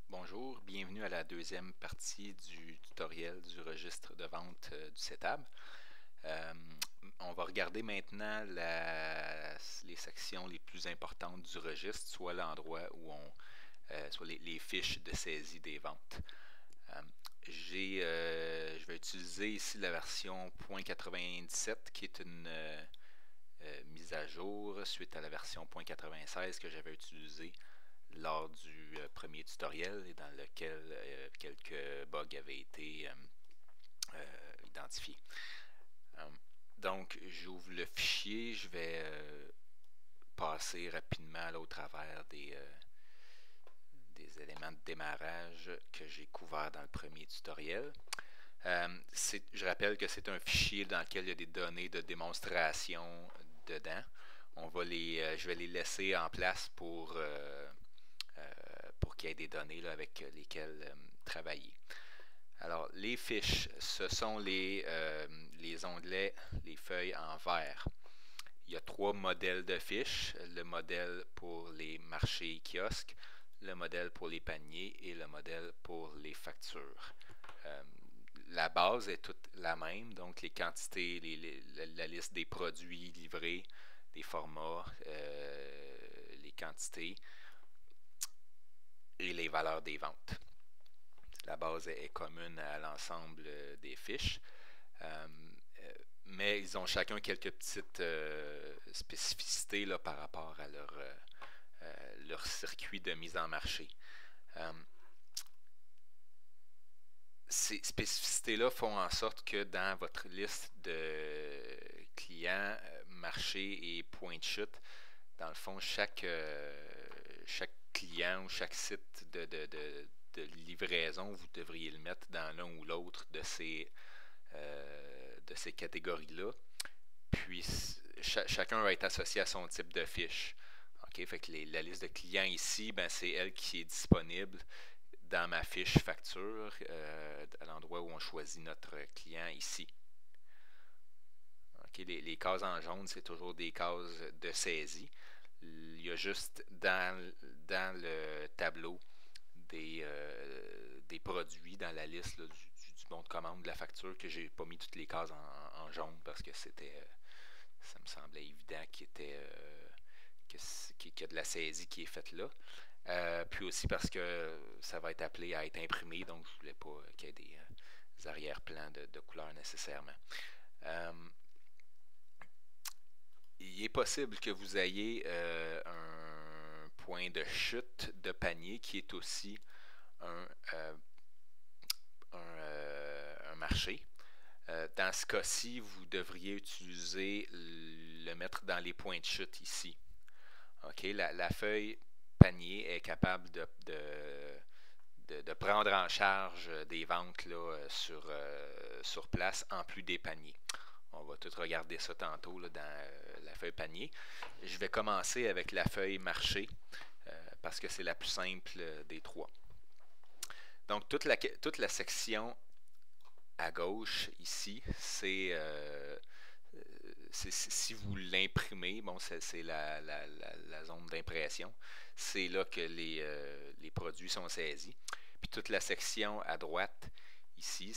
Bonjour, bienvenue à la deuxième partie du tutoriel du registre de vente du CETAB. Euh, on va regarder maintenant les sections les plus importantes du registre, soit l'endroit où soit les fiches de saisie des ventes. Euh, je vais utiliser ici la version .97 qui est une mise à jour suite à la version .96 que j'avais utilisée lors du premier tutoriel et dans lequel quelques bugs avaient été identifiés. Euh, donc, j'ouvre le fichier, je vais passer rapidement au travers des éléments de démarrage que j'ai couverts dans le premier tutoriel. Je rappelle que c'est un fichier dans lequel il y a des données de démonstration dedans. Je vais les laisser en place pour qu'il y ait des données là, avec lesquelles travailler. Alors, les fiches, ce sont les onglets, les feuilles en vert. Il y a trois modèles de fiches. Le modèle pour les marchés et kiosques, le modèle pour les paniers et le modèle pour les factures. Euh, la base est toute la même, donc les quantités, la liste des produits livrés, des formats, les quantités et les valeurs des ventes. La base est commune à l'ensemble des fiches. Euh, mais ils ont chacun quelques petites spécificités là, par rapport à leur circuit de mise en marché. Ces spécificités-là font en sorte que dans votre liste de clients, marchés et points de chute, dans le fond, chaque client ou chaque site de livraison, vous devriez le mettre dans l'un ou l'autre de ces catégories-là. Puis, chacun va être associé à son type de fiche. OK? Fait que la liste de clients ici, ben, c'est elle qui est disponible dans ma fiche facture, à l'endroit où on choisit notre client ici. Okay? Les cases en jaune, c'est toujours des cases de saisie. Il y a juste dans le tableau des produits dans la liste là, du bon de commande de la facture que j'ai pas mis toutes les cases en jaune parce que ça me semblait évident qu'il y a de la saisie qui est faite là. Puis aussi parce que ça va être appelé à être imprimé, donc je voulais pas qu'il y ait des arrière-plans de couleur nécessairement. Euh, il est possible que vous ayez un point de chute de panier qui est aussi un, euh, un marché. Dans ce cas-ci, vous devriez utiliser le mettre dans les points de chute ici. Okay? La feuille panier est capable de prendre en charge des ventes là, sur place en plus des paniers. On va tout regarder ça tantôt là, dans la feuille panier. Je vais commencer avec la feuille marché parce que c'est la plus simple des trois. Donc, toute la section à gauche ici, si vous l'imprimez, bon, c'est la zone d'impression. C'est là que les produits sont saisis. Puis toute la section à droite, ici,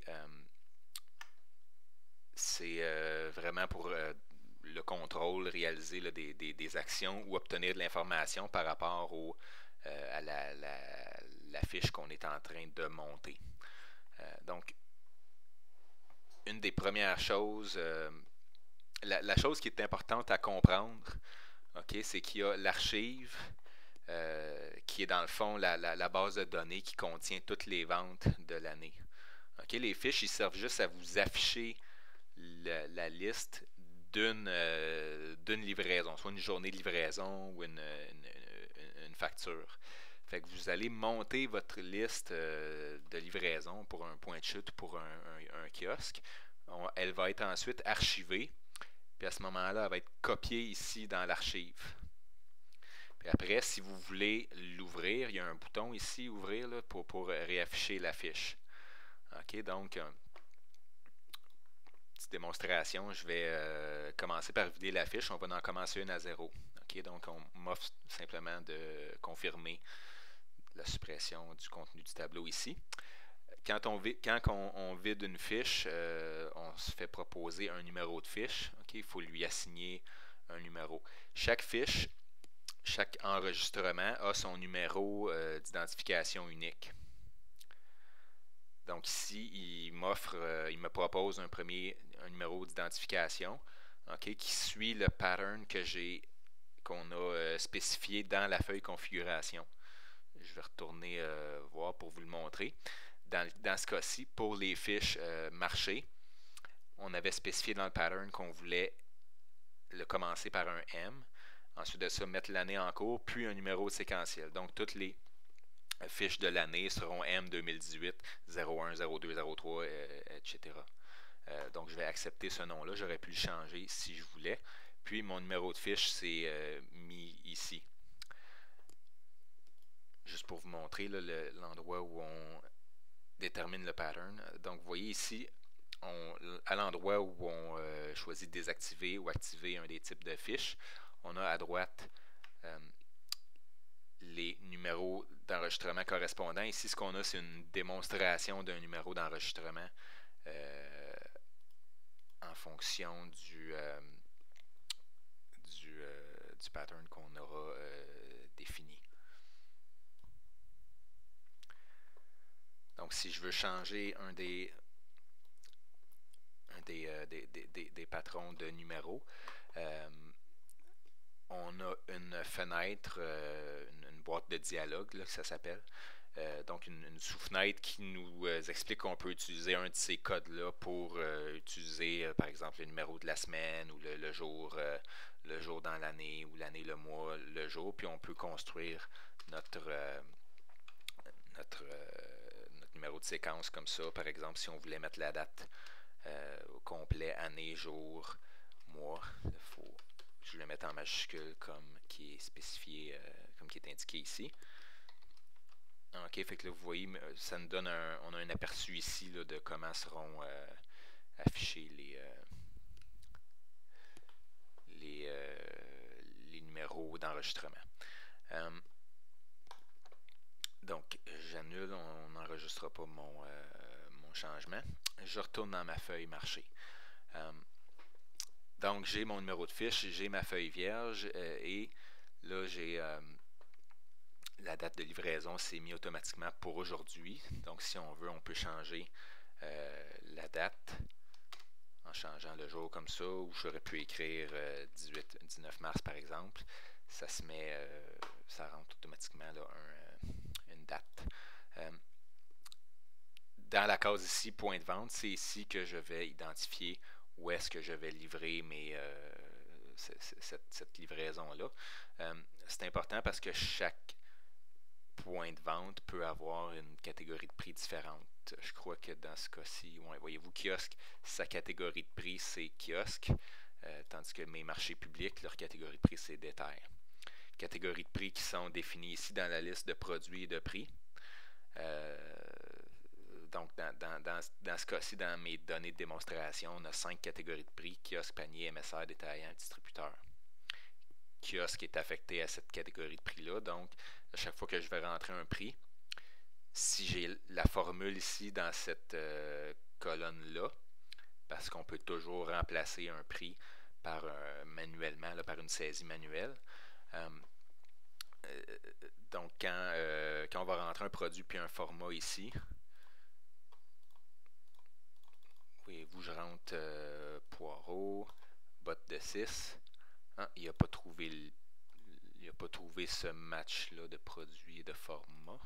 c'est vraiment pour le contrôle réalisé là, des actions ou obtenir de l'information par rapport à la fiche qu'on est en train de monter. Donc, une des premières choses, la chose qui est importante à comprendre, okay, c'est qu'il y a l'archive qui est dans le fond la base de données qui contient toutes les ventes de l'année. Okay, les fiches, ils servent juste à vous afficher la liste d'une livraison, soit une journée de livraison ou une facture. Fait que vous allez monter votre liste de livraison pour un point de chute ou pour un kiosque. Elle va être ensuite archivée. Puis à ce moment-là, elle va être copiée ici dans l'archive. Puis après, si vous voulez l'ouvrir, il y a un bouton ici, ouvrir, là, pour réafficher la fiche. OK, donc, petite démonstration, je vais commencer par vider la fiche. On va en commencer une à zéro. OK, donc on m'offre simplement de confirmer la suppression du contenu du tableau ici. Quand on vide une fiche, on se fait proposer un numéro de fiche. Okay? Il faut lui assigner un numéro. Chaque fiche, chaque enregistrement a son numéro d'identification unique. Donc ici, il me propose un numéro d'identification, okay, qui suit le pattern qu'on a spécifié dans la feuille configuration. Je vais retourner voir pour vous le montrer. Dans ce cas-ci, pour les fiches marché, on avait spécifié dans le pattern qu'on voulait le commencer par un M. Ensuite de ça, mettre l'année en cours, puis un numéro séquentiel. Donc, toutes les fiches de l'année seront M 2018, 01, 02, 03, etc. Donc, je vais accepter ce nom-là. J'aurais pu le changer si je voulais. Puis, mon numéro de fiche, c'est mis ici. Juste pour vous montrer l'endroit où on détermine le pattern. Donc, vous voyez ici, à l'endroit où on choisit désactiver ou activer un des types de fiches, on a à droite les numéros d'enregistrement correspondants. Ici, ce qu'on a, c'est une démonstration d'un numéro d'enregistrement en fonction du pattern qu'on aura défini. Donc, si je veux changer un des patrons de numéros, on a une fenêtre, une boîte de dialogue, là, que ça s'appelle. Donc, une sous-fenêtre qui nous explique qu'on peut utiliser un de ces codes-là pour utiliser, par exemple, le numéro de la semaine ou le jour dans l'année, ou l'année, le mois, le jour. Puis, on peut construire notre numéro de séquence comme ça. Par exemple, si on voulait mettre la date au complet, année, jour, mois, je le mets en majuscule comme qui est spécifié, comme qui est indiqué ici. Ok, fait que là, vous voyez, ça nous donne on a un aperçu ici là, de comment seront affichés les numéros d'enregistrement. Donc, j'annule, on n'enregistrera pas mon changement. Je retourne dans ma feuille marché. Donc, j'ai mon numéro de fiche, j'ai ma feuille vierge et là, j'ai la date de livraison, c'est mis automatiquement pour aujourd'hui. Donc, si on veut, on peut changer la date en changeant le jour comme ça, ou j'aurais pu écrire 19 mars par exemple. Ça se met, ça rentre automatiquement là, une date. Dans la case ici, point de vente, c'est ici que je vais identifier où est-ce que je vais livrer cette livraison-là. C'est important parce que chaque point de vente peut avoir une catégorie de prix différente. Je crois que dans ce cas-ci, voyez-vous, kiosque, sa catégorie de prix, c'est kiosque, tandis que mes marchés publics, leur catégorie de prix, c'est détail. Catégories de prix qui sont définies ici dans la liste de produits et de prix. Donc, dans ce cas-ci, dans mes données de démonstration, on a 5 catégories de prix: kiosque, panier, MSR, détaillant, distributeur. Kiosque est affecté à cette catégorie de prix-là. Donc, à chaque fois que je vais rentrer un prix, si j'ai la formule ici dans cette colonne-là, parce qu'on peut toujours remplacer un prix par manuellement, là, par une saisie manuelle. Donc, quand on va rentrer un produit puis un format ici, voyez-vous, je rentre poireau, botte de 6. Ah, il n'a pas trouvé ce match-là de produits et de format.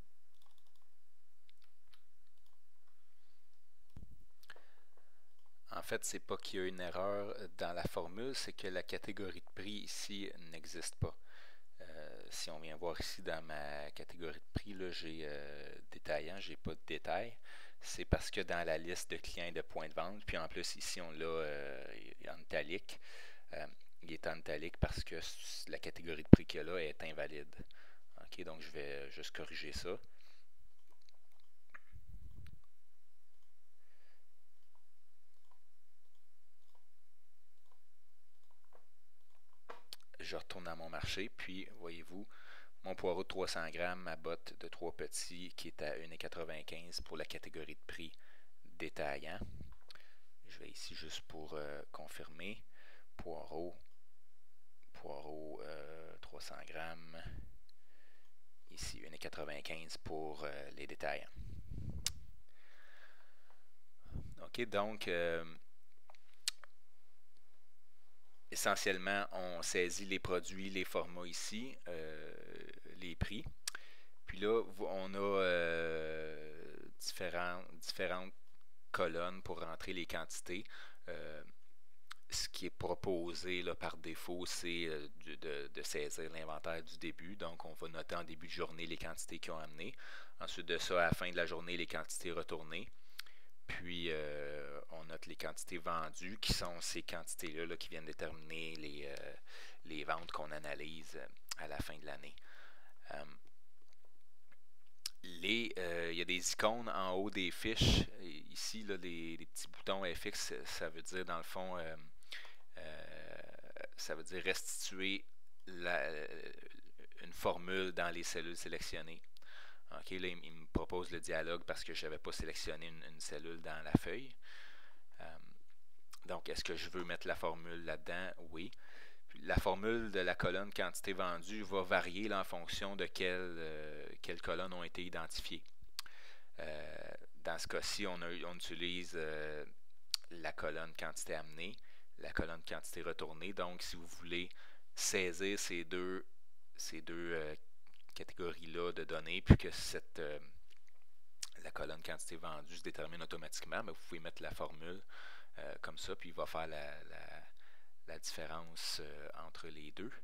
En fait, c'est pas qu'il y a une erreur dans la formule, c'est que la catégorie de prix ici n'existe pas. Si on vient voir ici dans ma catégorie de prix, là, j'ai détaillant, j'ai pas de détail. C'est parce que dans la liste de clients et de points de vente, puis en plus ici on l'a en italique. Il est en italique parce que la catégorie de prix qu'il y a là est invalide. Ok, donc je vais juste corriger ça. Je retourne dans mon marché, puis voyez-vous, mon poireau de 300 grammes, ma botte de 3 petits qui est à 1,95 pour la catégorie de prix détaillant. Je vais ici juste pour confirmer. Poireau 300 grammes. Ici 1,95 pour les détaillants. OK, donc essentiellement, on saisit les produits, les formats ici, les prix. Puis là, on a différentes colonnes pour rentrer les quantités. Ce qui est proposé là, par défaut, c'est de saisir l'inventaire du début. Donc, on va noter en début de journée les quantités qu'ils ont amenées. Ensuite de ça, à la fin de la journée, les quantités retournées. Puis, on note les quantités vendues, qui sont ces quantités-là là, qui viennent déterminer les ventes qu'on analyse à la fin de l'année. Il y a des icônes en haut des fiches. Ici, là, les petits boutons FX, ça veut dire, dans le fond, ça veut dire restituer une formule dans les cellules sélectionnées. OK, là, il me propose le dialogue parce que je n'avais pas sélectionné une cellule dans la feuille. Donc, est-ce que je veux mettre la formule là-dedans? Oui. Puis, la formule de la colonne quantité vendue va varier là, en fonction de quelles colonnes ont été identifiées. Dans ce cas-ci, on utilise la colonne quantité amenée, la colonne quantité retournée. Donc, si vous voulez saisir ces deux catégories-là de données, puis que la colonne quantité vendue se détermine automatiquement, mais vous pouvez mettre la formule comme ça, puis il va faire la différence entre les deux.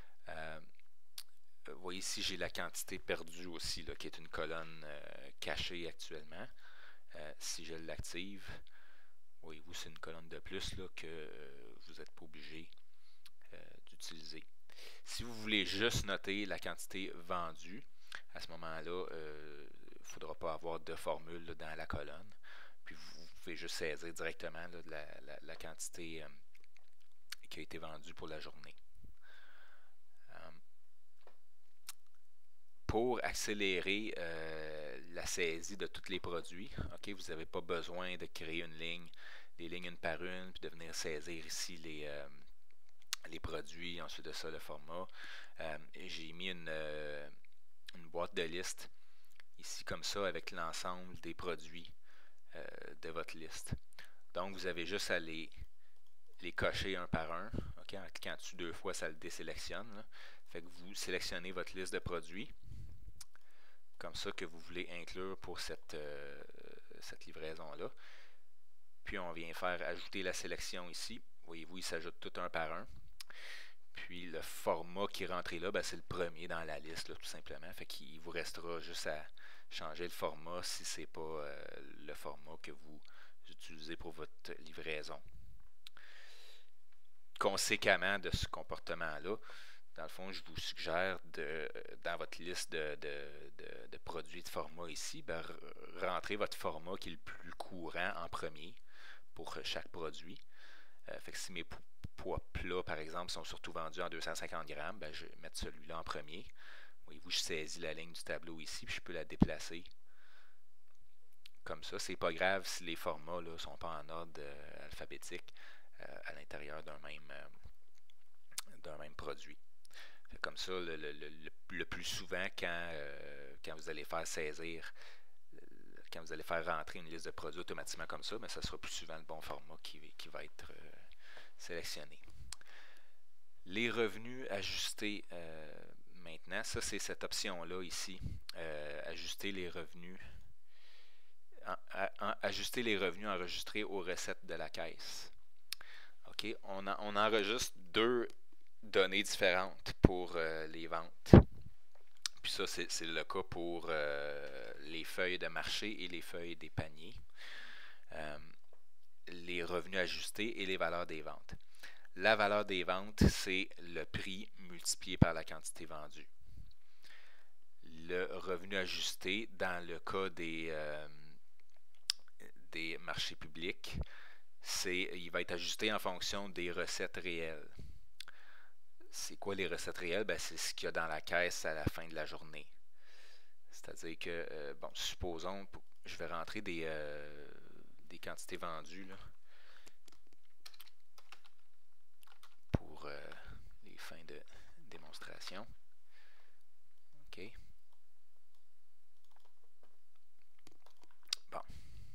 Vous voyez ici, j'ai la quantité perdue aussi, là, qui est une colonne cachée actuellement. Si je l'active, voyez-vous, c'est une colonne de plus là, que vous n'êtes pas obligé d'utiliser. Si vous voulez juste noter la quantité vendue, à ce moment-là, il ne faudra pas avoir de formule là, dans la colonne. Puis vous pouvez juste saisir directement là, la quantité qui a été vendue pour la journée. Pour accélérer la saisie de tous les produits, okay, vous n'avez pas besoin de créer des lignes une par une, puis de venir saisir ici les produits, ensuite de ça le format. J'ai mis une boîte de liste ici comme ça avec l'ensemble des produits de votre liste. Donc vous avez juste à les cocher un par un. Okay? En cliquant dessus 2 fois, ça le désélectionne. Là. Fait que vous sélectionnez votre liste de produits comme ça que vous voulez inclure pour cette livraison-là. Puis on vient faire ajouter la sélection ici. Voyez-vous, il s'ajoute tout un par un. Puis le format qui est rentré là, ben, c'est le premier dans la liste, là, tout simplement. Fait qu'il vous restera juste à changer le format si ce n'est pas le format que vous utilisez pour votre livraison. Conséquemment de ce comportement-là, dans le fond, je vous suggère dans votre liste de produits de format ici, ben, rentrer votre format qui est le plus courant en premier pour chaque produit. Fait que si mes poids plats, par exemple, sont surtout vendus en 250 grammes, ben, je vais mettre celui-là en premier. Voyez-vous, je saisis la ligne du tableau ici, puis je peux la déplacer comme ça. C'est pas grave si les formats ne sont pas en ordre alphabétique à l'intérieur d'un même produit. Fait comme ça, le plus souvent, quand vous allez faire saisir, quand vous allez faire rentrer une liste de produits automatiquement comme ça, mais ça sera plus souvent le bon format qui va être sélectionné. Les revenus ajustés maintenant, ça c'est cette option-là ici, ajuster les revenus enregistrés aux recettes de la caisse. OK, on enregistre 2 données différentes pour les ventes. Puis ça, c'est le cas pour les feuilles de marché et les feuilles des paniers. Les revenus ajustés et les valeurs des ventes. La valeur des ventes, c'est le prix multiplié par la quantité vendue. Le revenu ajusté, dans le cas des marchés publics, il va être ajusté en fonction des recettes réelles. c'est quoi les recettes réelles? Ben, c'est ce qu'il y a dans la caisse à la fin de la journée. C'est-à-dire que, bon, supposons, je vais rentrer des quantités vendues là, pour les fins de démonstration. OK. Bon.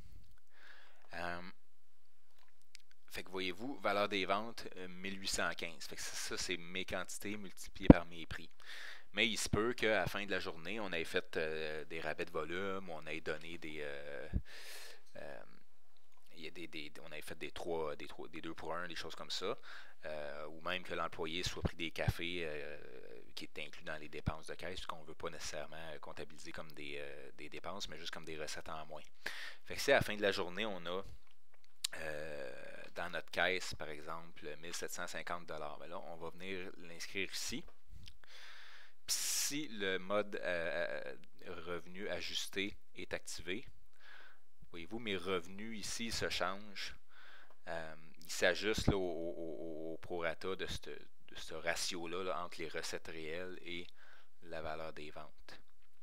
Fait que voyez-vous, valeur des ventes, 1815. Fait que ça, c'est mes quantités multipliées par mes prix. Mais il se peut qu'à la fin de la journée, on ait fait des rabais de volume, on ait donné euh, on ait fait des 2 pour 1, des choses comme ça. Ou même que l'employé soit pris des cafés qui est inclus dans les dépenses de caisse, puisqu'on ne veut pas nécessairement comptabiliser comme des dépenses, mais juste comme des recettes en moins. Fait que si à la fin de la journée, on a dans notre caisse, par exemple, 1750 $, ben là, on va venir l'inscrire ici. Puis si le mode revenu ajusté est activé, voyez-vous, mes revenus ici se changent. Ils s'ajustent au prorata de ce ratio-là là, entre les recettes réelles et la valeur des ventes.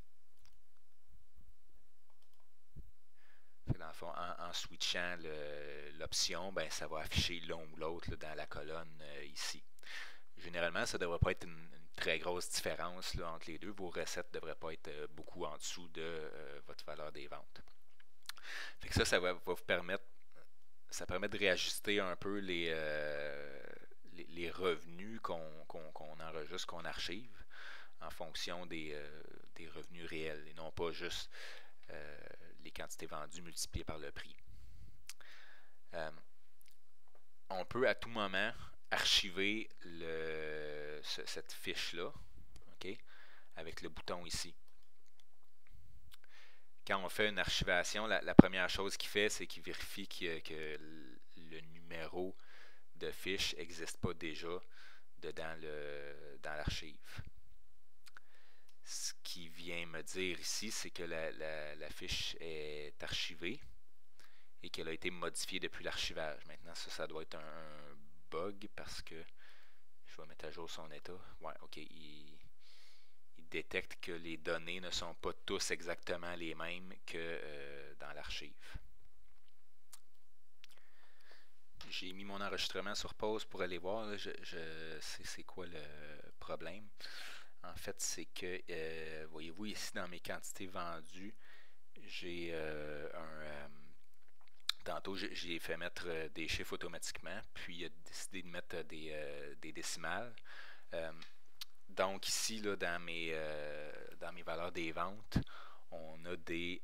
Dans le fond, en switchant l'option, ben, ça va afficher l'un ou l'autre dans la colonne ici. Généralement, ça ne devrait pas être une très grosse différence là, entre les deux. Vos recettes ne devraient pas être beaucoup en dessous de votre valeur des ventes. Fait que ça va vous permettre, ça permet de réajuster un peu les revenus qu'on enregistre, qu'on archive, en fonction des revenus réels, et non pas juste les quantités vendues multipliées par le prix. On peut à tout moment archiver cette fiche-là, okay, avec le bouton ici. Quand on fait une archivation, la première chose qu'il fait, c'est qu'il vérifie que le numéro de fiche n'existe pas déjà dans l'archive. Ce qui vient me dire ici, c'est que la fiche est archivée et qu'elle a été modifiée depuis l'archivage. Maintenant, ça doit être un bug parce que je vais mettre à jour son état. Ouais, ok, il détecte que les données ne sont pas tous exactement les mêmes que dans l'archive. J'ai mis mon enregistrement sur pause pour aller voir. Là, je sais c'est quoi le problème. En fait, c'est que, voyez-vous, ici dans mes quantités vendues, j'ai tantôt, j'ai fait mettre des chiffres automatiquement, puis il a décidé de mettre des décimales. Donc ici, là, dans mes valeurs des ventes, on a des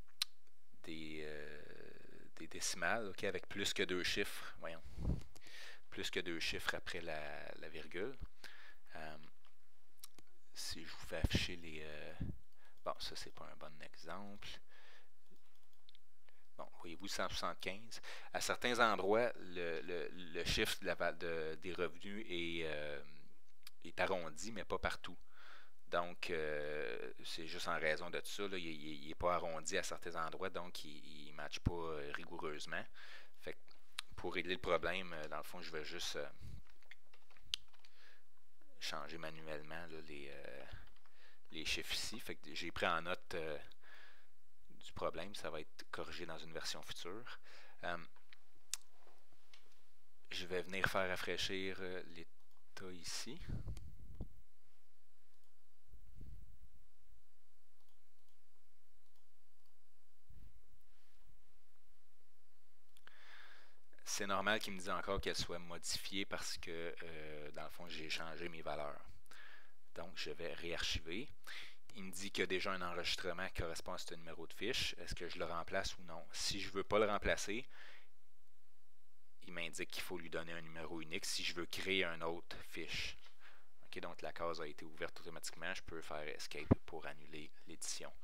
décimales, okay, avec plus que 2 chiffres. Voyons. Plus que 2 chiffres après la virgule. Si je vous fais afficher les... bon, ça, c'est pas un bon exemple. Bon, voyez-vous, 175. À certains endroits, le chiffre des revenus est arrondi, mais pas partout. Donc, c'est juste en raison de ça. Là, il n'est pas arrondi à certains endroits, donc il ne matche pas rigoureusement. Fait que pour régler le problème, dans le fond, je vais juste changer manuellement là, les chiffres ici. Fait que j'ai pris en note du problème. Ça va être corrigé dans une version future. Je vais venir faire rafraîchir l'état ici. C'est normal qu'il me dise encore qu'elle soit modifiée parce que, dans le fond, j'ai changé mes valeurs. Donc, je vais réarchiver. Il me dit qu'il y a déjà un enregistrement qui correspond à ce numéro de fiche. Est-ce que je le remplace ou non? Si je ne veux pas le remplacer, il m'indique qu'il faut lui donner un numéro unique si je veux créer une autre fiche. Okay, donc, la case a été ouverte automatiquement. Je peux faire Escape pour annuler l'édition.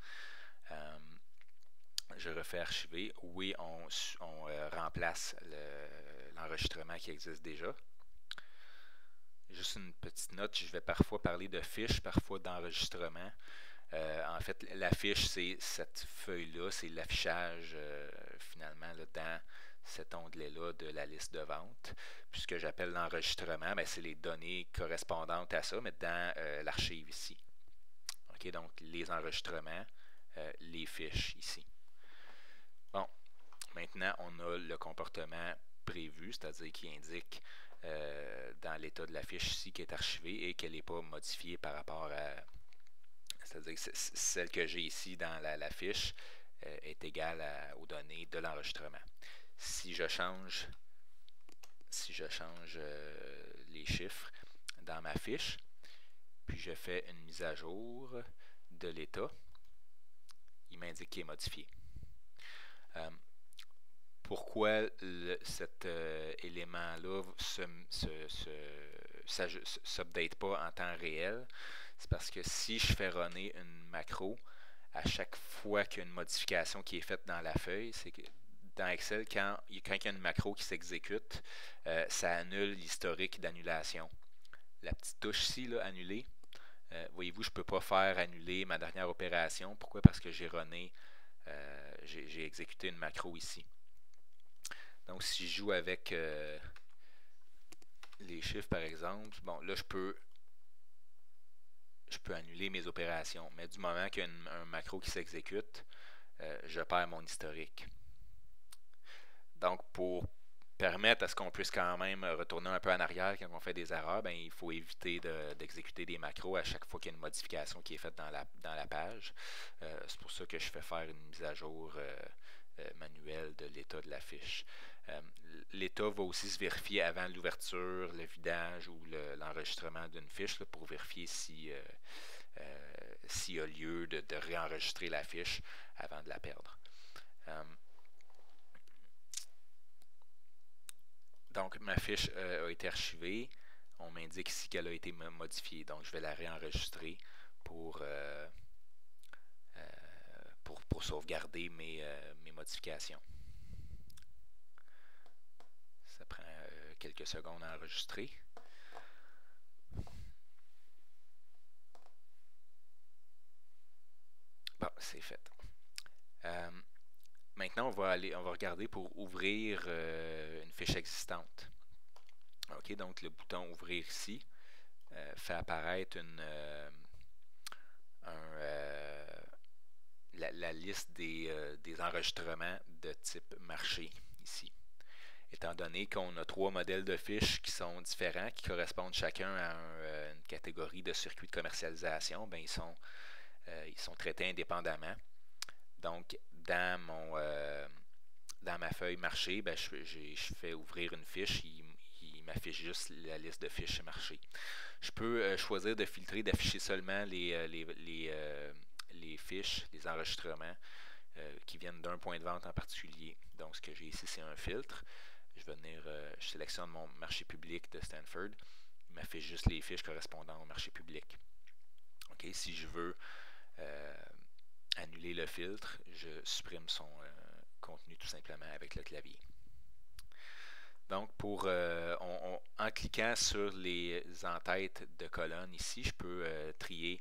Je refais archiver. Oui, on remplace l'enregistrement qui existe déjà. Juste une petite note, je vais parfois parler de fiche, parfois d'enregistrement. En fait, la fiche, c'est cette feuille-là, c'est l'affichage finalement là, dans cet onglet-là de la liste de vente. Puis ce que j'appelle l'enregistrement, c'est les données correspondantes à ça, mais dans l'archive ici. OK, donc les enregistrements, les fiches ici. Bon, maintenant on a le comportement prévu, c'est-à-dire qui indique dans l'état de la fiche ici qui est archivée et qu'elle n'est pas modifiée par rapport à... C'est-à-dire que celle que j'ai ici dans la fiche est égale aux données de l'enregistrement. Si je change les chiffres dans ma fiche, puis je fais une mise à jour de l'état, il m'indique qu'il est modifié. Pourquoi cet élément-là ne s'update pas en temps réel? C'est parce que si je fais runner une macro, à chaque fois qu'il y a une modification qui est faite dans la feuille, c'est que dans Excel, quand il y a une macro qui s'exécute, ça annule l'historique d'annulation. La petite touche ici, là, annuler, voyez-vous, je ne peux pas faire annuler ma dernière opération. Pourquoi? Parce que j'ai runné, j'ai exécuté une macro ici. Donc, si je joue avec les chiffres, par exemple, bon, là, je peux annuler mes opérations. Mais du moment qu'il y a un macro qui s'exécute, je perds mon historique. Donc, pour permettre à ce qu'on puisse quand même retourner un peu en arrière quand on fait des erreurs, il faut éviter d'exécuter des macros à chaque fois qu'il y a une modification qui est faite dans la page. C'est pour ça que je fais faire une mise à jour manuelle de l'état de la fiche. L'état va aussi se vérifier avant l'ouverture, le vidage ou l'enregistrement d'une fiche là, pour vérifier s'il y a lieu de réenregistrer la fiche avant de la perdre. Donc, ma fiche a été archivée. On m'indique ici qu'elle a été modifiée. Donc, je vais la réenregistrer pour sauvegarder mes modifications. Ça prend quelques secondes à enregistrer. Bon, c'est fait. Maintenant, on va regarder pour ouvrir une fiche existante. OK, donc le bouton ouvrir ici fait apparaître la liste des enregistrements de type marché ici. Étant donné qu'on a 3 modèles de fiches qui sont différents, qui correspondent chacun à une catégorie de circuit de commercialisation, ils sont traités indépendamment. Donc, dans ma feuille marché, je fais ouvrir une fiche, il m'affiche juste la liste de fiches marché. Je peux choisir de filtrer, d'afficher seulement les fiches, les enregistrements qui viennent d'un point de vente en particulier. Donc, ce que j'ai ici, c'est un filtre. Je sélectionne mon marché public de Stanford. Il m'affiche juste les fiches correspondant au marché public. Okay, si je veux annuler le filtre, je supprime son contenu tout simplement avec le clavier. Donc, en cliquant sur les en-têtes de colonnes ici, je peux trier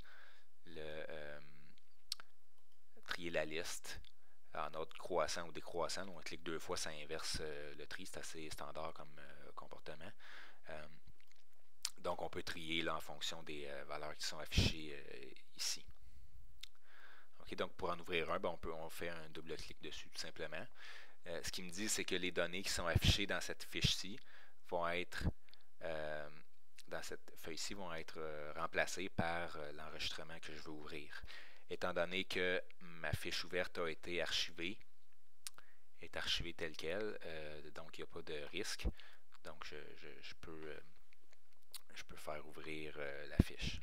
la liste en ordre croissant ou décroissant. Donc, on clique 2 fois, ça inverse le tri. C'est assez standard comme comportement. Donc, on peut trier là, en fonction des valeurs qui sont affichées ici. Okay, donc, pour en ouvrir un, on fait un double clic dessus tout simplement. Ce qui me dit, c'est que les données qui sont affichées dans cette fiche-ci vont être dans cette feuille-ci vont être remplacées par l'enregistrement que je veux ouvrir. Étant donné que ma fiche ouverte a été archivée, est archivée telle quelle, donc il n'y a pas de risque. Donc je peux faire ouvrir la fiche.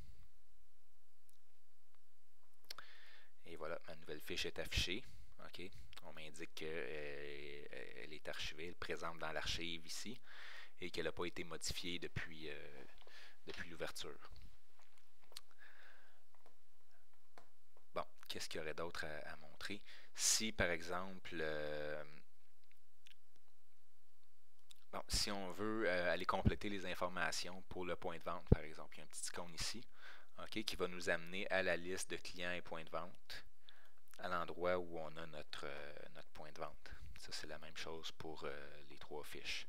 Et voilà, ma nouvelle fiche est affichée. Okay. On m'indique qu'elle est archivée, elle est présente dans l'archive ici et qu'elle n'a pas été modifiée depuis l'ouverture. Bon, qu'est-ce qu'il y aurait d'autre à montrer? Si, par exemple, si on veut aller compléter les informations pour le point de vente, par exemple, il y a un petit icône ici, okay, qui va nous amener à la liste de clients et points de vente, à l'endroit où on a notre point de vente. Ça, c'est la même chose pour les 3 fiches.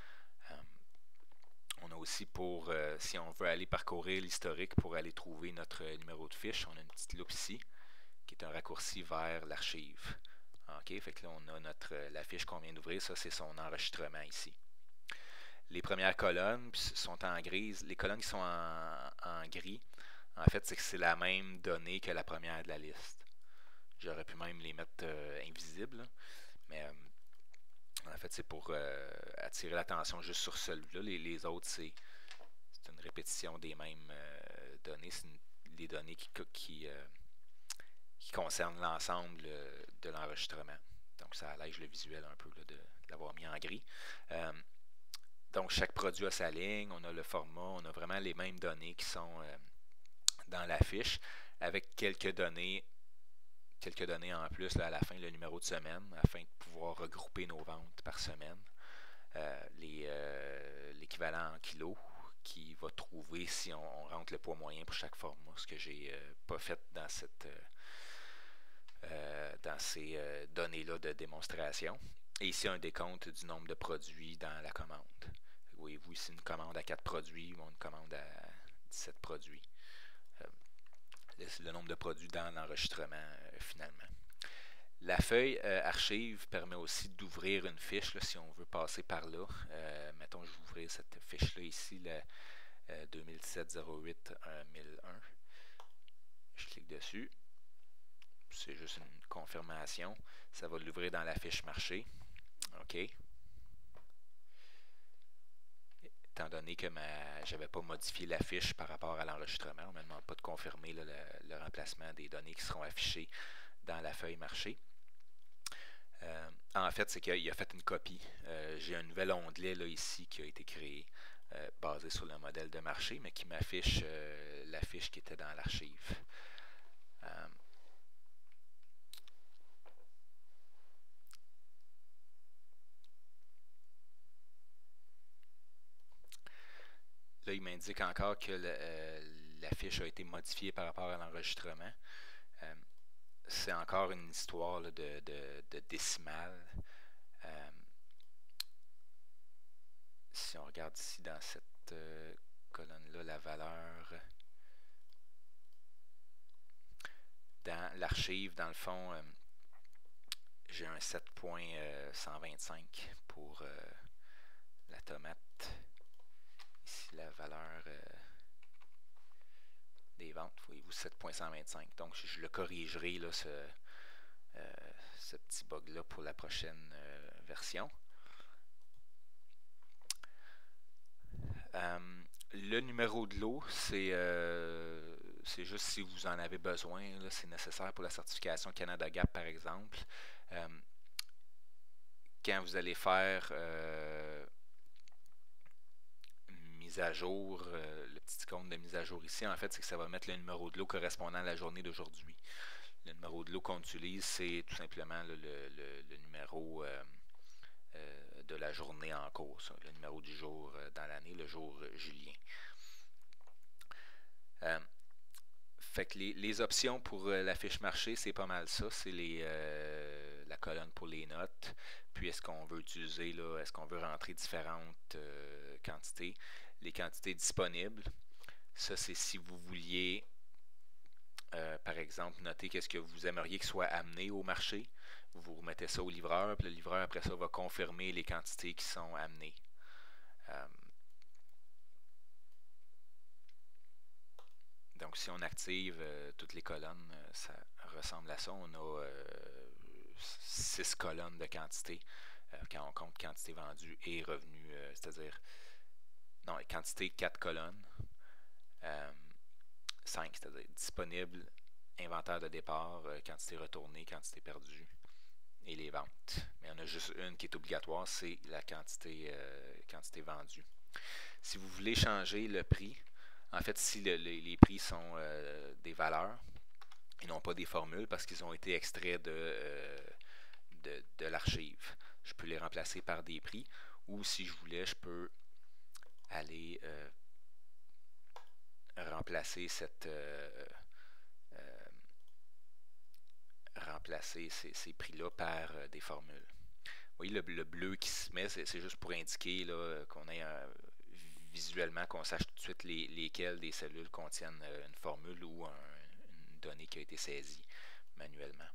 On a aussi si on veut aller parcourir l'historique pour aller trouver notre numéro de fiche, on a une petite loupe ici qui est un raccourci vers l'archive. OK, fait que là, on a la fiche qu'on vient d'ouvrir, ça c'est son enregistrement ici. Les premières colonnes sont en grise. Les colonnes qui sont en gris, en fait, c'est que c'est la même donnée que la première de la liste. J'aurais pu même les mettre invisibles, là, mais en fait, c'est pour attirer l'attention juste sur celui-là. Les autres, c'est une répétition des mêmes données. C'est les données qui concernent l'ensemble de l'enregistrement. Donc, ça allège le visuel un peu là, de l'avoir mis en gris. Donc, chaque produit a sa ligne, on a le format, on a vraiment les mêmes données qui sont dans la fiche, avec quelques données en plus là, à la fin, le numéro de semaine, afin de pouvoir regrouper nos ventes par semaine. L'équivalent en kilos qui va trouver si on rentre le poids moyen pour chaque format, ce que j'ai pas fait dans ces données-là de démonstration. Et ici, un décompte du nombre de produits dans la commande. Voyez-vous ici une commande à 4 produits ou une commande à 17 produits. Le nombre de produits dans l'enregistrement finalement. La feuille archive permet aussi d'ouvrir une fiche là, si on veut passer par là. Mettons, je vais ouvrir cette fiche-là ici, la 2017-08-1001. Je clique dessus. C'est juste une confirmation. Ça va l'ouvrir dans la fiche marché. OK. Étant donné que je n'avais pas modifié la fiche par rapport à l'enregistrement, on ne me demande pas de confirmer là, le remplacement des données qui seront affichées dans la feuille marché. En fait, c'est qu'il a fait une copie. J'ai un nouvel onglet là, ici qui a été créé basé sur le modèle de marché, mais qui m'affiche la fiche qui était dans l'archive. Là, il m'indique encore que la fiche a été modifiée par rapport à l'enregistrement. C'est encore une histoire là, de décimales. Si on regarde ici dans cette colonne-là, la valeur dans l'archive, dans le fond, j'ai un 7.125 pour la tomate. Ici, la valeur des ventes, voyez-vous, 7.125. Donc, je le corrigerai, là, ce petit bug-là pour la prochaine version. Le numéro de lot, c'est juste si vous en avez besoin. C'est nécessaire pour la certification Canada Gap, par exemple. Quand vous allez faire mise à jour, le petit icône de mise à jour ici, en fait, c'est que ça va mettre le numéro de lot correspondant à la journée d'aujourd'hui. Le numéro de lot qu'on utilise, c'est tout simplement le numéro de la journée en cours, ça, le numéro du jour dans l'année, le jour julien. Fait que les options pour la fiche marché, c'est pas mal ça. C'est la colonne pour les notes. Puis est-ce qu'on veut utiliser, là, est-ce qu'on veut rentrer différentes quantités. Les quantités disponibles. Ça, c'est si vous vouliez, par exemple, noter qu'est-ce que vous aimeriez qu'il soit amené au marché. Vous remettez ça au livreur, puis le livreur, après ça, va confirmer les quantités qui sont amenées. Donc, si on active toutes les colonnes, ça ressemble à ça. On a 6 colonnes de quantité quand on compte quantité vendue et revenu, c'est-à-dire, non, quantité 4 colonnes, 5, c'est-à-dire disponible, inventaire de départ, quantité retournée, quantité perdue et les ventes. Mais on a juste une qui est obligatoire, c'est la quantité vendue. Si vous voulez changer le prix, en fait, si les prix sont des valeurs et non pas des formules parce qu'ils ont été extraits de l'archive, je peux les remplacer par des prix. Ou si je voulais, je peux aller remplacer ces prix-là par des formules. Oui, le bleu qui se met, c'est juste pour indiquer qu'on ait visuellement, qu'on sache tout de suite lesquelles des cellules contiennent une formule ou une donnée qui a été saisie manuellement.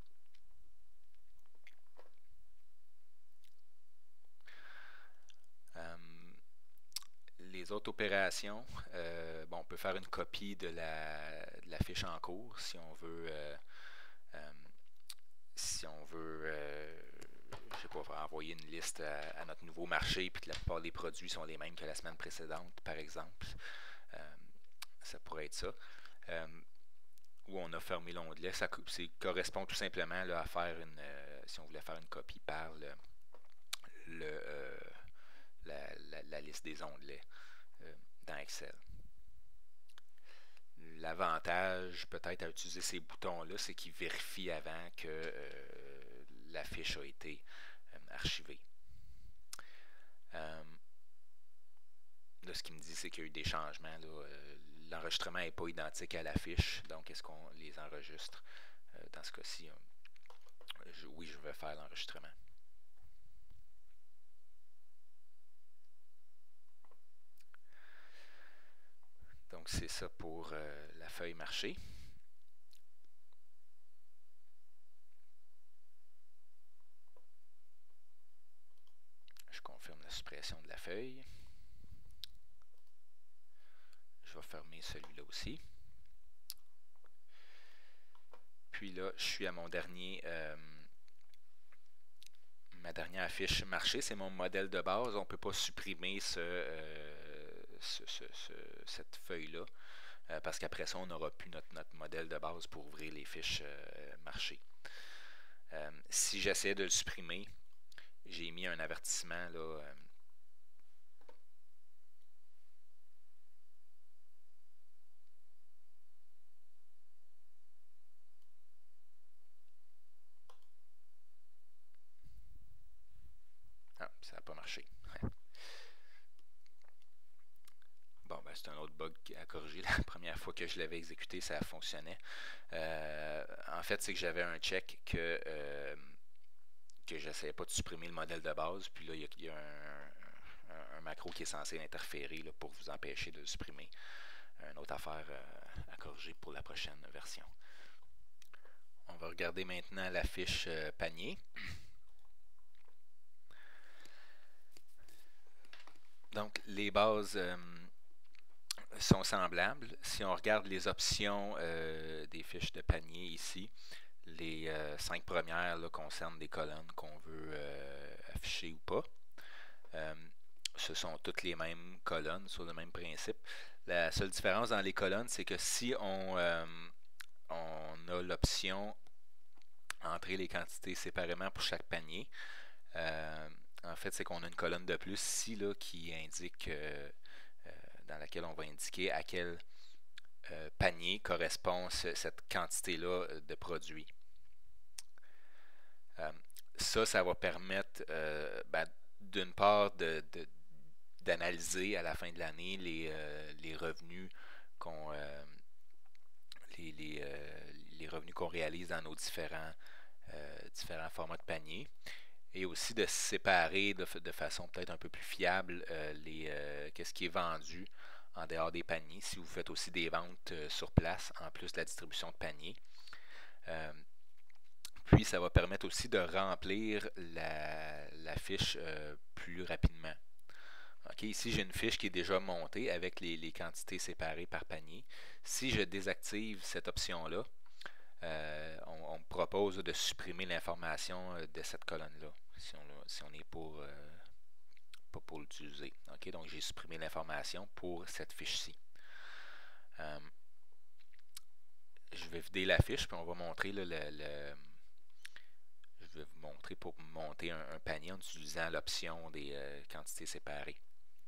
Les autres opérations, bon, on peut faire une copie de la fiche en cours si on veut, euh, je sais pas, envoyer une liste à notre nouveau marché puis que la plupart des produits sont les mêmes que la semaine précédente, par exemple. Ça pourrait être ça. Où on a fermé l'onglet. Ça correspond tout simplement là, à faire si on voulait faire une copie par le, la liste des onglets dans Excel. L'avantage peut-être à utiliser ces boutons-là, c'est qu'ils vérifient avant que la fiche a été archivée. Là, ce qu'il me dit, c'est qu'il y a eu des changements. L'enregistrement n'est pas identique à la fiche, donc est-ce qu'on les enregistre? Dans ce cas-ci, oui, je vais faire l'enregistrement. Donc, c'est ça pour la feuille marché. Je confirme la suppression de la feuille. Je vais fermer celui-là aussi. Puis là, je suis à mon dernier, ma dernière fiche marché. C'est mon modèle de base. On ne peut pas supprimer cette feuille-là. Parce qu'après ça, on n'aura plus notre modèle de base pour ouvrir les fiches marché. Si j'essaie de le supprimer, j'ai mis un avertissement là. Ah, ça n'a pas marché. Bon, ben, c'est un autre bug à corriger. La première fois que je l'avais exécuté, ça fonctionnait. En fait, c'est que j'avais un check que j'essayais pas de supprimer le modèle de base. Puis là, il y a un macro qui est censé interférer là, pour vous empêcher de le supprimer. Une autre affaire à corriger pour la prochaine version. On va regarder maintenant la fiche panier. Donc, les bases sont semblables. Si on regarde les options des fiches de panier ici, les 5 premières là, concernent des colonnes qu'on veut afficher ou pas. Ce sont toutes les mêmes colonnes sur le même principe. La seule différence dans les colonnes, c'est que si on a l'option entrer les quantités séparément pour chaque panier, en fait, c'est qu'on a une colonne de plus ici là, qui indique dans laquelle on va indiquer à quel panier correspond cette quantité-là de produits. Ça va permettre d'une part d'analyser à la fin de l'année les revenus qu'on les revenus qu'on réalise dans nos différents formats de panier et aussi de séparer de façon peut-être un peu plus fiable qu'est-ce qui est vendu en dehors des paniers si vous faites aussi des ventes sur place en plus de la distribution de paniers. Puis ça va permettre aussi de remplir la fiche plus rapidement. Okay, ici, j'ai une fiche qui est déjà montée avec les quantités séparées par panier. Si je désactive cette option-là, on me propose de supprimer l'information de cette colonne-là, si on n'est pas pour l'utiliser. Okay, donc, j'ai supprimé l'information pour cette fiche-ci. Je vais vider la fiche, puis on va montrer là, je vais vous montrer pour monter un panier en utilisant l'option des quantités séparées.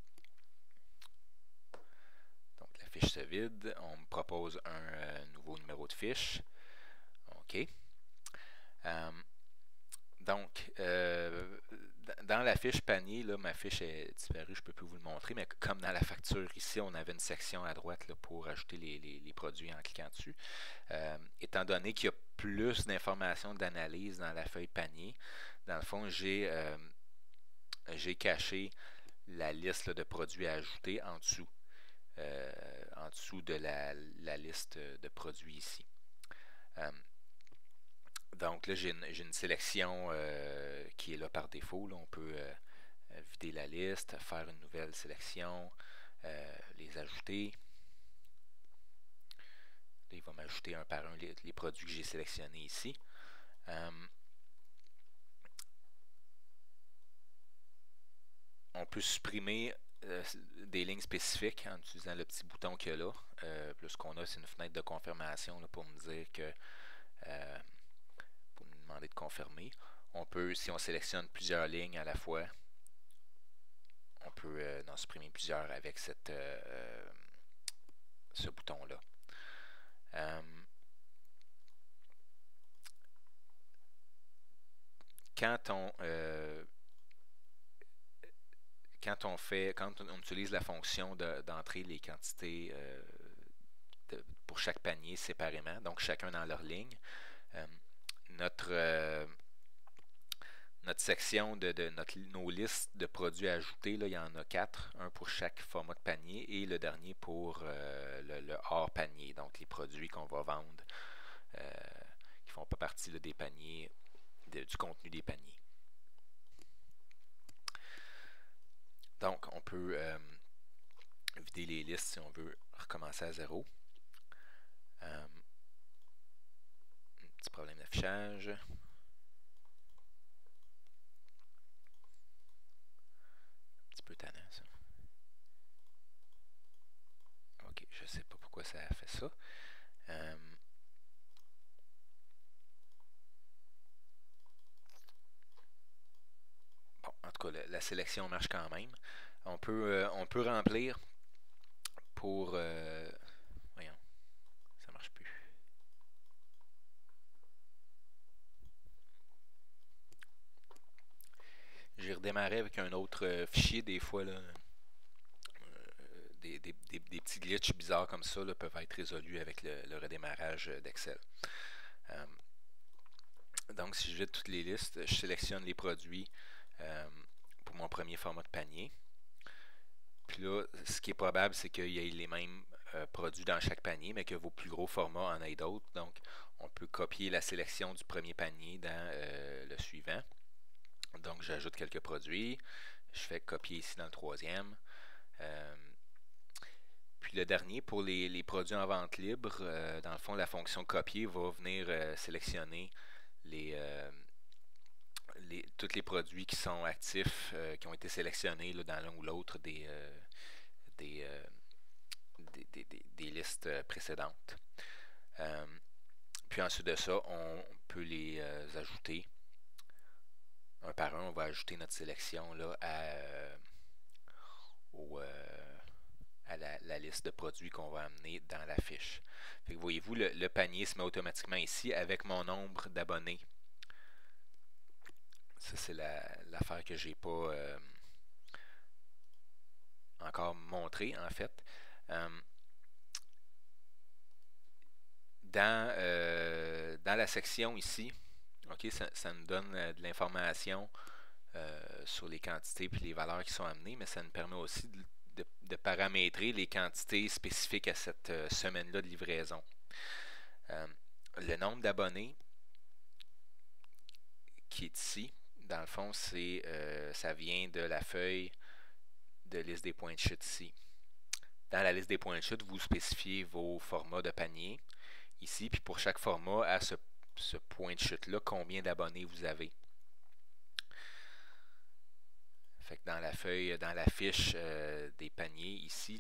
Donc la fiche se vide, on me propose un nouveau numéro de fiche. OK. Donc, dans la fiche panier, là, ma fiche est disparue, je ne peux plus vous le montrer, mais comme dans la facture ici, on avait une section à droite là, pour ajouter les produits en cliquant dessus. Étant donné qu'il n'y a plus d'informations d'analyse dans la feuille panier. Dans le fond, j'ai caché la liste là, de produits à ajouter en dessous de la liste de produits ici. Donc là, j'ai une sélection qui est là par défaut. Là, on peut vider la liste, faire une nouvelle sélection, les ajouter. Là, il va m'ajouter un par un les produits que j'ai sélectionnés ici. On peut supprimer des lignes spécifiques en utilisant le petit bouton qu'il y a là. Plus ce qu'on a, c'est une fenêtre de confirmation là, pour me dire que pour me demander de confirmer. On peut, si on sélectionne plusieurs lignes à la fois, on peut en supprimer plusieurs avec ce bouton-là. Quand on utilise la fonction d'entrer les quantités pour chaque panier séparément, donc chacun dans leur ligne, notre section de nos listes de produits à ajouter, là, il y en a 4, un pour chaque format de panier et le dernier pour le hors panier, donc les produits qu'on va vendre qui ne font pas partie là, des paniers, du contenu des paniers. Donc, on peut vider les listes si on veut recommencer à zéro. Un petit problème d'affichage. Un petit peu tannant, ça. Ok, je sais pas pourquoi ça a fait ça. Bon, en tout cas, la sélection marche quand même. On peut remplir pour... voyons, ça marche plus. J'ai redémarré avec un autre fichier des fois. Là, des petits glitches bizarres comme ça là, peuvent être résolus avec le redémarrage d'Excel. Donc, si je vide toutes les listes, je sélectionne les produits pour mon premier format de panier. Puis là, ce qui est probable, c'est qu'il y ait les mêmes produits dans chaque panier, mais que vos plus gros formats en aient d'autres. Donc, on peut copier la sélection du premier panier dans le suivant. Donc, j'ajoute quelques produits. Je fais copier ici dans le troisième. Puis le dernier, pour les produits en vente libre, dans le fond, la fonction copier va venir sélectionner tous les produits qui sont actifs, qui ont été sélectionnés là, dans l'un ou l'autre des listes précédentes. Puis ensuite de ça, on peut les ajouter un par un. On va ajouter notre sélection là, à la liste de produits qu'on va amener dans la fiche. Fait que voyez-vous, le panier se met automatiquement ici avec mon nombre d'abonnés. Ça, c'est l'affaire que j'ai pas encore montré en fait. Dans la section ici, okay, ça nous donne de l'information sur les quantités et les valeurs qui sont amenées, mais ça nous permet aussi de paramétrer les quantités spécifiques à cette semaine-là de livraison. Le nombre d'abonnés qui est ici, dans le fond, ça vient de la feuille de liste des points de chute ici. Dans la liste des points de chute, vous spécifiez vos formats de panier ici, puis pour chaque format, à ce point de chute-là, combien d'abonnés vous avez. Fait que dans la feuille, dans la fiche des paniers, ici,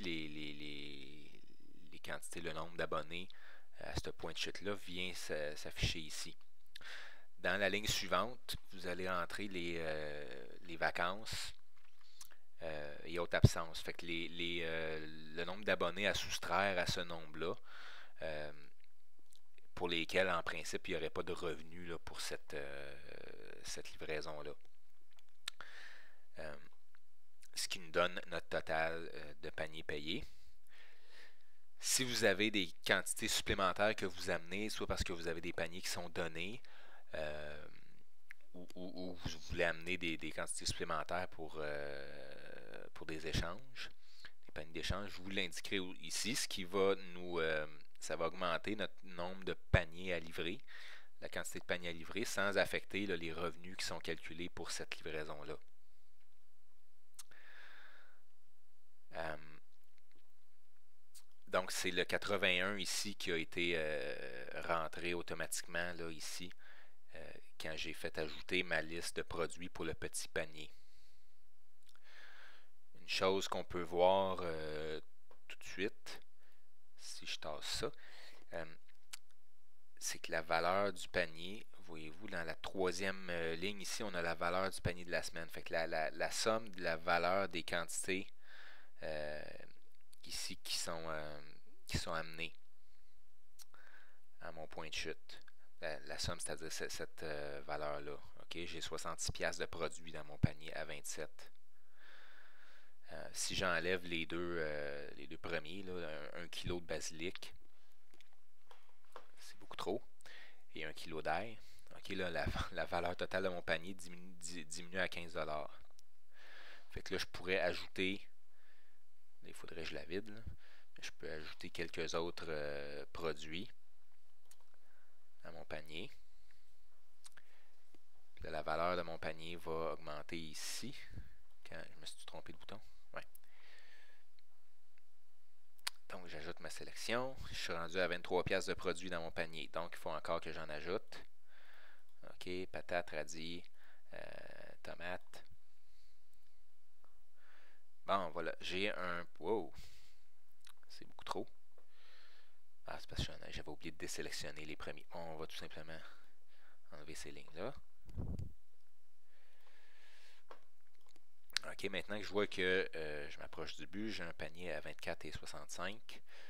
les quantités, le nombre d'abonnés à ce point de chute-là vient s'afficher ici. Dans la ligne suivante, vous allez entrer les vacances et autres absences. Fait que le nombre d'abonnés à soustraire à ce nombre-là, pour lesquels, en principe, il n'y aurait pas de revenus là, pour cette livraison-là. Ce qui nous donne notre total de paniers payés. Si vous avez des quantités supplémentaires que vous amenez, soit parce que vous avez des paniers qui sont donnés, euh, ou vous voulez amener des quantités supplémentaires pour des échanges, des paniers d'échange, je vous l'indiquerai ici, ce qui va ça va augmenter notre nombre de paniers à livrer, la quantité de paniers à livrer, sans affecter là, les revenus qui sont calculés pour cette livraison-là. Euh, donc, c'est le 81 ici qui a été rentré automatiquement là, ici, quand j'ai fait ajouter ma liste de produits pour le petit panier. Une chose qu'on peut voir tout de suite, si je tasse ça, c'est que la valeur du panier, voyez-vous, dans la troisième ligne ici, on a la valeur du panier de la semaine. Fait que la somme de la valeur des quantités euh, ici qui sont amenées à mon point de chute. La somme, c'est-à-dire cette valeur-là. Okay? J'ai 66$ de produits dans mon panier à 27. Si j'enlève les deux premiers, là, 1 kg de basilic, c'est beaucoup trop, et 1 kg d'ail, ok, là, la valeur totale de mon panier diminue à 15$. Fait que là, je pourrais ajouter, il faudrait que je la vide, là, mais je peux ajouter quelques autres produits à mon panier. Puis là, la valeur de mon panier va augmenter ici. Quand je me suis trompé de bouton. Ouais. Donc, j'ajoute ma sélection. Je suis rendu à 23$ de produits dans mon panier. Donc, il faut encore que j'en ajoute. OK, patates, radis, tomates. Bon, voilà. J'ai un... Wow! C'est beaucoup trop. Ah, c'est parce que j'avais oublié de désélectionner les premiers. On va tout simplement enlever ces lignes-là. OK, maintenant que je vois que je m'approche du but, j'ai un panier à 24,65.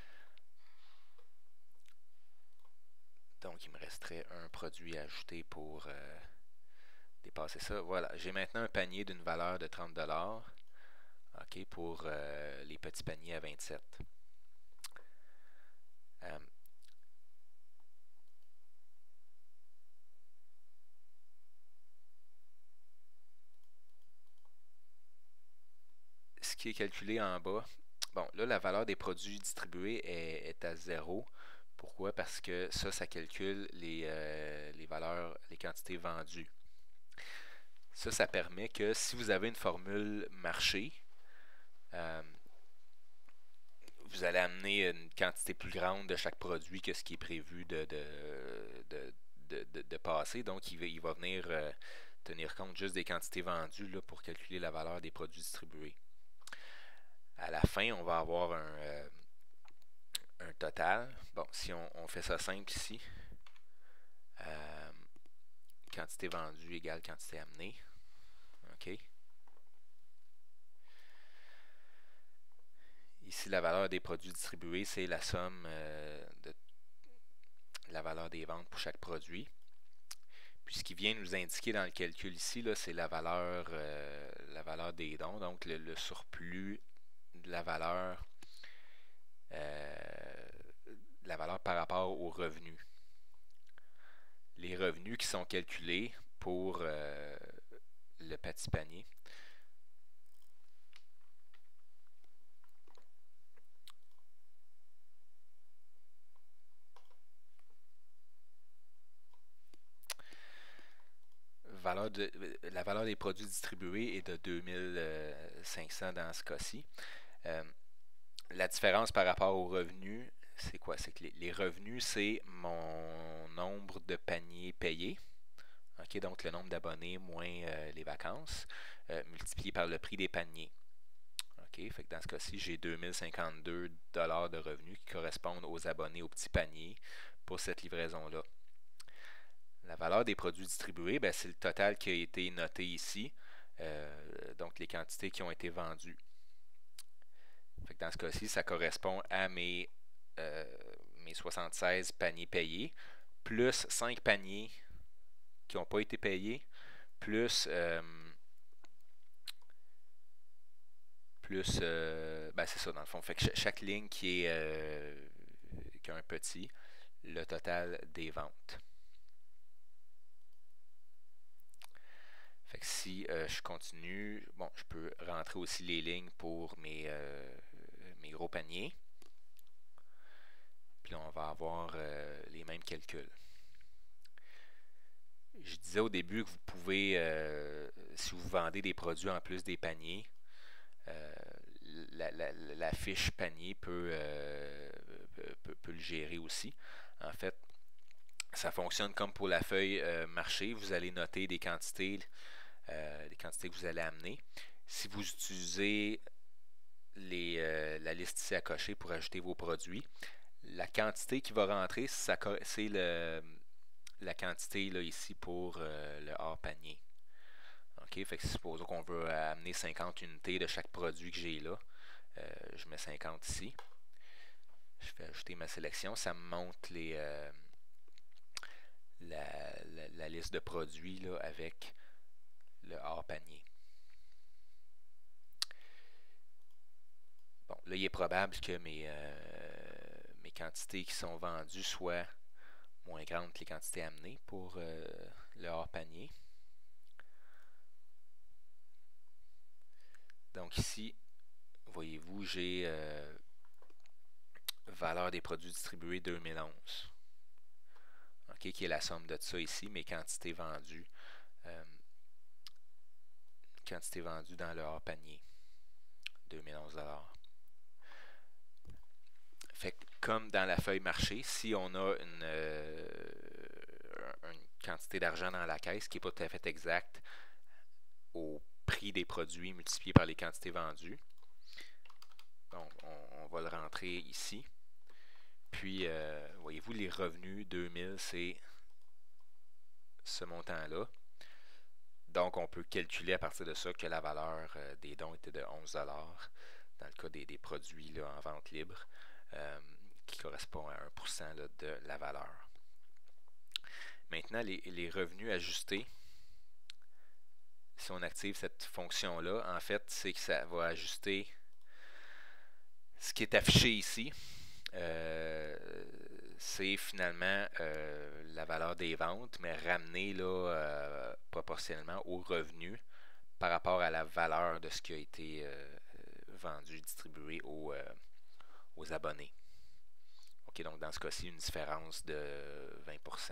Donc, il me resterait un produit à ajouter pour dépasser ça. Voilà, j'ai maintenant un panier d'une valeur de 30$. OK, pour les petits paniers à 27. Ce qui est calculé en bas, bon, là, la valeur des produits distribués est à 0. Pourquoi? Parce que ça calcule les valeurs, les quantités vendues. Ça permet que si vous avez une formule marché, vous allez amener une quantité plus grande de chaque produit que ce qui est prévu de passer. Donc, il va venir tenir compte juste des quantités vendues là, pour calculer la valeur des produits distribués. À la fin, on va avoir un total. Bon, si on fait ça simple ici, quantité vendue égale quantité amenée. OK. Ici, la valeur des produits distribués, c'est la somme de la valeur des ventes pour chaque produit. Puis ce qui vient nous indiquer dans le calcul ici, c'est la valeur des dons, donc le surplus de la valeur par rapport aux revenus. Les revenus qui sont calculés pour le petit panier. La valeur des produits distribués est de 2500 dans ce cas-ci. La différence par rapport aux revenus, c'est quoi? C'est que les revenus, c'est mon nombre de paniers payés. Okay, donc le nombre d'abonnés moins les vacances, multiplié par le prix des paniers. Okay, fait que dans ce cas-ci, j'ai 2052$ de revenus qui correspondent aux abonnés au petit panier pour cette livraison-là. La valeur des produits distribués, ben, c'est le total qui a été noté ici, donc les quantités qui ont été vendues. Fait que dans ce cas-ci, ça correspond à mes 76 paniers payés, plus 5 paniers qui n'ont pas été payés, plus plus, ben c'est ça dans le fond. Fait que chaque ligne qui a un petit, le total des ventes. Fait que si je continue, bon, je peux rentrer aussi les lignes pour mes gros paniers. Puis là, on va avoir les mêmes calculs. Je disais au début que vous pouvez, si vous vendez des produits en plus des paniers, euh, la fiche panier peut le gérer aussi. En fait, ça fonctionne comme pour la feuille marché. Vous allez noter des quantités que vous allez amener. Si vous utilisez la liste ici à cocher pour ajouter vos produits, la quantité qui va rentrer, c'est la quantité là, ici pour le hors panier. OK? Fait que supposons qu'on veut amener 50 unités de chaque produit que j'ai là. Je mets 50 ici. Je fais ajouter ma sélection. Ça me montre la liste de produits là, avec le hors panier. Bon, là, il est probable que mes quantités qui sont vendues soient moins grandes que les quantités amenées pour le hors panier. Donc ici, voyez-vous, j'ai valeur des produits distribués 2011. OK, qui est la somme de ça ici, mes quantités vendues. Quantités vendues dans le hors panier. 2011 $. Fait que, comme dans la feuille marché, si on a une quantité d'argent dans la caisse qui n'est pas tout à fait exacte au prix des produits multiplié par les quantités vendues, donc on va le rentrer ici. Puis, voyez-vous, les revenus 2000, c'est ce montant-là. Donc, on peut calculer à partir de ça que la valeur des dons était de 11 $, dans le cas des produits là, en vente libre, qui correspond à 1% là, de la valeur. Maintenant, les revenus ajustés, si on active cette fonction-là, en fait, c'est que ça va ajuster ce qui est affiché ici. C'est finalement la valeur des ventes, mais ramenée là, proportionnellement aux revenus par rapport à la valeur de ce qui a été vendu, distribué aux abonnés. OK, donc dans ce cas-ci, une différence de 20%.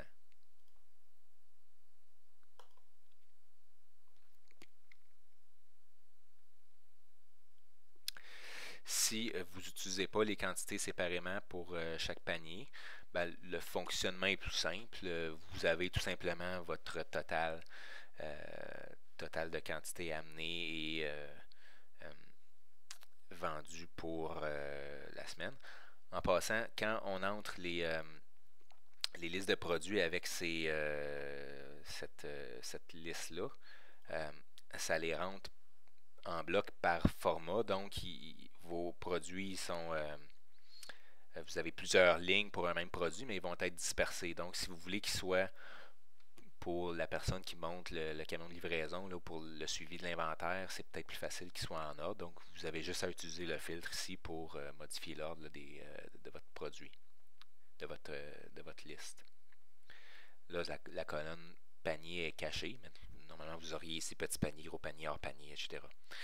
Si vous n'utilisez pas les quantités séparément pour chaque panier, ben, le fonctionnement est plus simple. Vous avez tout simplement votre total de quantité amenée et vendue pour la semaine. En passant, quand on entre les listes de produits avec cette liste-là, ça les rentre en bloc par format. Donc, vos produits sont... vous avez plusieurs lignes pour un même produit, mais ils vont être dispersés. Donc, si vous voulez qu'ils soient pour la personne qui monte le camion de livraison, là, pour le suivi de l'inventaire, c'est peut-être plus facile qu'il soit en ordre. Donc, vous avez juste à utiliser le filtre ici pour modifier l'ordre de votre produit, de votre liste. Là, la colonne panier est cachée, mais normalement, vous auriez ici petit panier, gros panier, hors panier, etc.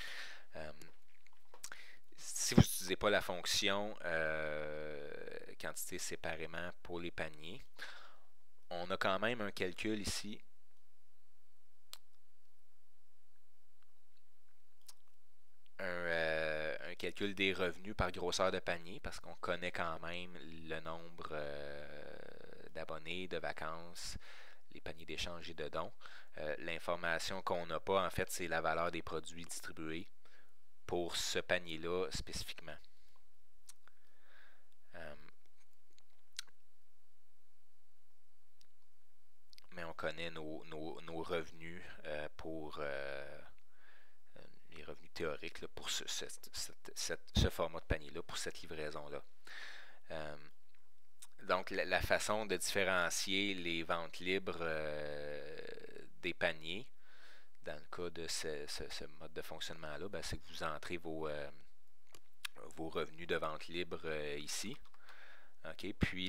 Si vous n'utilisez pas la fonction quantité séparément pour les paniers, on a quand même un calcul ici un calcul des revenus par grosseur de panier parce qu'on connaît quand même le nombre d'abonnés, de vacances, les paniers d'échange et de dons. L'information qu'on n'a pas, en fait, c'est la valeur des produits distribués pour ce panier-là spécifiquement. Mais on connaît nos revenus pour les revenus théoriques là, pour ce format de panier-là, pour cette livraison-là. Donc, la façon de différencier les ventes libres des paniers, dans le cas de ce mode de fonctionnement-là, ben, c'est que vous entrez vos revenus de vente libre ici. OK? Puis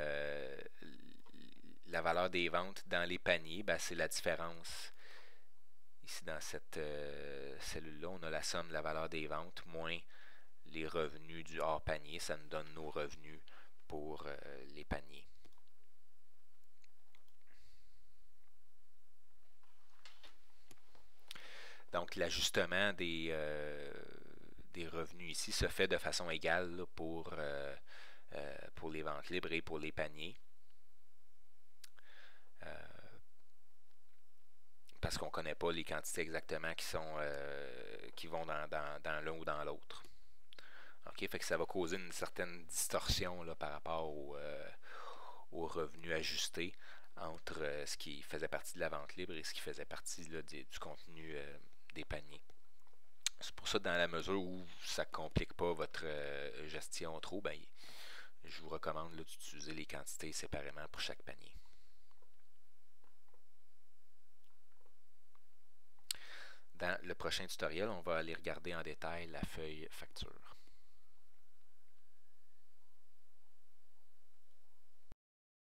la valeur des ventes dans les paniers, ben, c'est la différence. Ici, dans cette cellule-là, on a la somme de la valeur des ventes moins les revenus du hors panier. Ça nous donne nos revenus pour les paniers. Donc, l'ajustement des revenus ici se fait de façon égale là, pour les ventes libres et pour les paniers. Parce qu'on ne connaît pas les quantités exactement qui vont dans l'un ou dans l'autre. OK, fait que ça va causer une certaine distorsion là, par rapport aux revenus ajustés entre ce qui faisait partie de la vente libre et ce qui faisait partie là, du contenu des paniers. C'est pour ça, dans la mesure où ça ne complique pas votre gestion trop, ben, je vous recommande d'utiliser les quantités séparément pour chaque panier. Dans le prochain tutoriel, on va aller regarder en détail la feuille facture.